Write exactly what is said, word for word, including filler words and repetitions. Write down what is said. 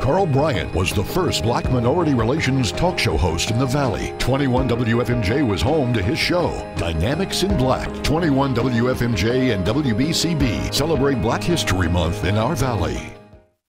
Carl Bryant was the first black minority relations talk show host in the Valley. twenty-one W F M J was home to his show, Dynamics in Black. twenty-one W F M J and W B C B celebrate Black History Month in our Valley.